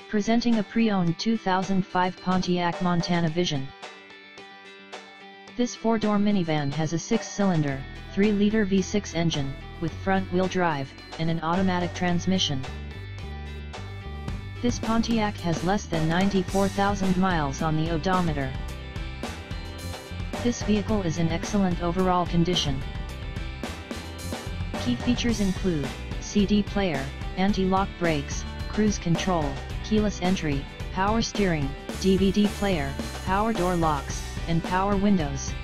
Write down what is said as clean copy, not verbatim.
Presenting a pre-owned 2005 Pontiac MontanaVision. This four-door minivan has a 6-cylinder, 3-liter V6 engine, with front-wheel drive, and an automatic transmission. This Pontiac has less than 94,000 miles on the odometer. This vehicle is in excellent overall condition. Key features include CD player, anti-lock brakes, cruise control, keyless entry, power steering, DVD player, power door locks, and power windows.